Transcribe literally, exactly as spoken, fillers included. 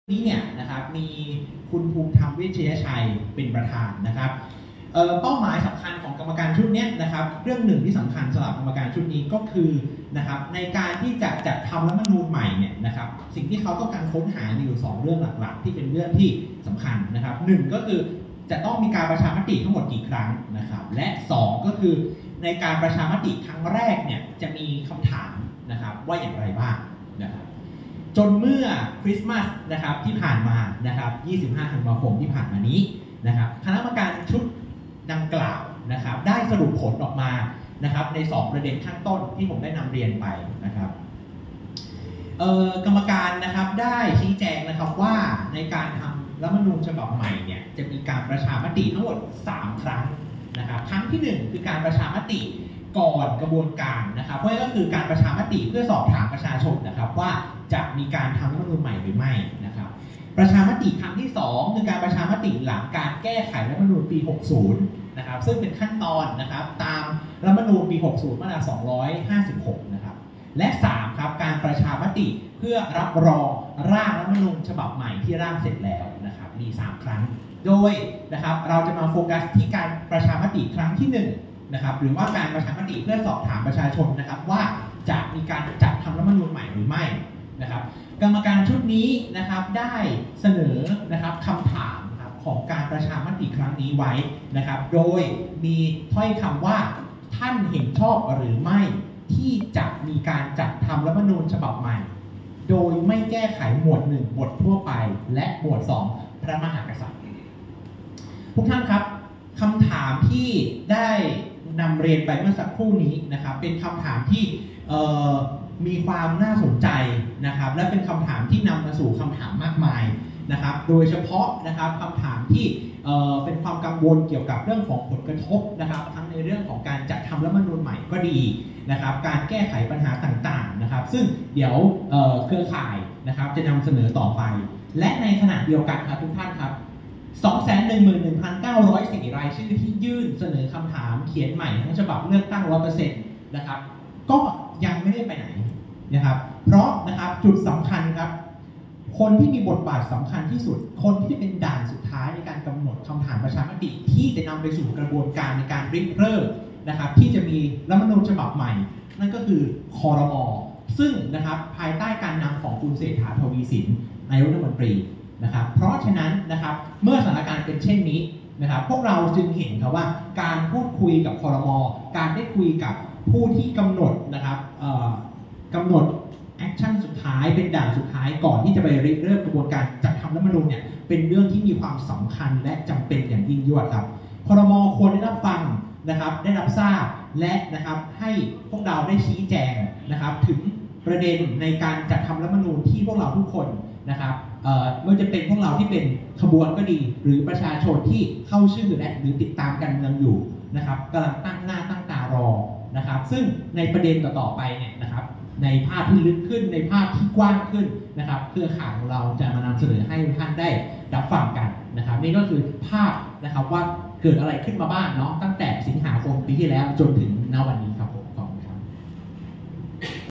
นี้เนี่ยนะครับมีคุณภูมิธรรมเวชยชัยเป็นประธานนะครับเป้าหมายสำคัญของกรรมการชุดนี้นะครับเรื่องหนึ่งที่สำคัญสำหรับกรรมการชุดนี้ก็คือนะครับในการที่จะจัดทำรัฐธรรมนูญใหม่เนี่ยนะครับสิ่งที่เขาต้องการค้นหาอยู่สองเรื่องหลักๆที่เป็นเรื่องที่สำคัญนะครับหนึ่งก็คือจะต้องมีการประชามติทั้งหมดกี่ครั้งนะครับและสองก็คือในการประชามติครั้งแรกเนี่ยจะมีคำถามนะครับว่าอย่างไรบ้างนะครับจนเมื่อคริสต์มาสนะครับที่ผ่านมานะครับยี่สิบห้าธันวาคมที่ผ่านมานี้นะครับคณะกรรมการชุดดังกล่าวนะครับได้สรุปผลออกมานะครับในสองประเด็นข้างต้นที่ผมได้นำเรียนไปนะครับกรรมการนะครับได้ชี้แจงนะครับว่าในการทำรัฐธรรมนูญฉบับใหม่เนี่ยจะมีการประชามติทั้งหมดสามครั้งนะครับครั้งที่หนึ่งคือการประชามติก่อนกระบวนการนะครับเพราะก็คือการประชามติเพื่อสอบถามประชาชนนะครับว่าจะมีการทำรัฐธรรมนูญใหม่หรือไม่นะครับประชามติครั้งที่สองคือการประชามติหลังการแก้ไขรัฐธรรมนูญปีหกสิบนะครับซึ่งเป็นขั้นตอนนะครับตามรัฐธรรมนูญปีหกสิบมาตราสองร้อยห้าสิบหกนะครับและสามครับการประชามติเพื่อรับรองร่างรัฐธรรมนูญฉบับใหม่ที่ร่างเสร็จแล้วนะครับมีสามครั้งโดยนะครับเราจะมาโฟกัสที่การประชามติครั้งที่หนึ่งนะครับหรือว่าการประชามติเพื่อสอบถามประชาชนนะครับว่าจะมีการจัดทำรัฐธรรมนูญใหม่หรือไม่นะครับกรรมการชุดนี้นะครับได้เสนอนะครับคำถามของการประชามติครั้งนี้ไว้นะครับโดยมีถ้อยคำว่าท่านเห็นชอบหรือไม่ที่จะมีการจัดทำรัฐธรรมนูญฉบับใหม่โดยไม่แก้ไขหมวดหนึ่งบททั่วไปและหมวดสองพระมหากษัตริย์ทุกท่านครับคำถามที่ได้นำเรียนไปเมื่อสักครู่นี้นะครับเป็นคำถามที่มีความน่าสนใจนะครับและเป็นคำถามที่นำมาสู่คำถามมากมายนะครับโดยเฉพาะนะครับคำถามที่เอ่อเป็นความกังวลเกี่ยวกับเรื่องของผลกระทบนะครับทั้งในเรื่องของการจัดทำรัฐธรรมนูญใหม่ก็ดีนะครับการแก้ไขปัญหาต่างๆนะครับซึ่งเดี๋ยวเอ่อเครือข่ายนะครับจะนำเสนอต่อไปและในขณะเดียวกันครับทุกท่านครับ สองแสนหนึ่งหมื่นหนึ่งพันเก้าร้อยสี่ รายชื่อที่ยื่นเสนอคำถามเขียนใหม่ทั้งฉบับเลือกตั้ง ร้อยเปอร์เซ็นต์ นะครับก็ยังไม่ได้ไปไหนนะครับเพราะนะครับจุดสำคัญครับคนที่มีบทบาทสำคัญที่สุดคนที่เป็นด่านสุดท้ายในการกำหนดคำถามประชามติที่จะนำไปสู่กระบวนการในการริเริ่มนะครับที่จะมีรัฐธรรมนูญฉบับใหม่นั่นก็คือครม.ซึ่งนะครับภายใต้การนำของคุณเศรษฐา ทวีสินนายกรัฐมนตรีนะครับเพราะฉะนั้นนะครับเมื่อสถานการณ์เป็นเช่นนี้นะครับพวกเราจึงเห็นครับว่าการพูดคุยกับครม.การได้คุยกับผู้ที่กำหนดนะครับกำหนดแอคชั่นสุดท้ายเป็นด่านสุดท้ายก่อนที่จะไปริเริ่มกระบวนการจัดทำรัฐธรรมนูญเนี่ยเป็นเรื่องที่มีความสำคัญและจำเป็นอย่างยิ่งยวดครับครม.ควรได้รับฟังนะครับได้รับทราบและนะครับให้พวกเราได้ชี้แจงนะครับถึงประเด็นในการจัดทำรัฐธรรมนูญที่พวกเราทุกคนนะครับไม่ว่าจะเป็นพวกเราที่เป็นขบวนก็ดีหรือประชาชนที่เข้าชื่อและหรือติดตามการเมืองอยู่นะครับกำลังตั้งหน้าตั้งตารอนะครับซึ่งในประเด็นต่อๆไปเนี่ยนะครับในภาพที่ลึกขึ้นในภาพที่กว้างขึ้นนะครับเครือข่ายของเราจะมานำเสนอให้ท่านได้รับฟังกันนะครับนี่ก็คือภาพนะครับว่าเกิดอะไรขึ้นมาบ้างเนาะตั้งแต่สิงหาคมปีที่แล้วจนถึงณวันนี้